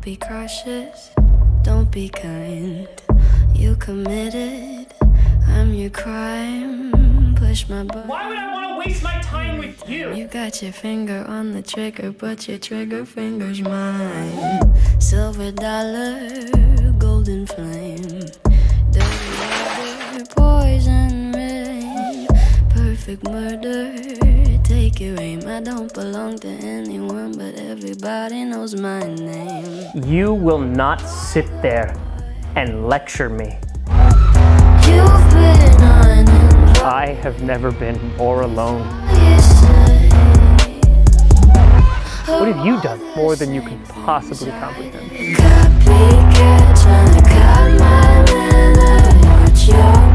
be cautious, don't be kind. You committed, I'm your crime. Push my button. Why would I want to waste my time with you? You got your finger on the trigger, but your trigger finger's mine. Silver dollar, golden flame, dirty water, poison rain, perfect murder. Take your aim. I don't belong to anyone, but everybody knows my name. You will not sit there and lecture me. You've been uninvited. I have never been more alone. What have you done more than you can possibly comprehend? Copycat trying to cut my leather, watch your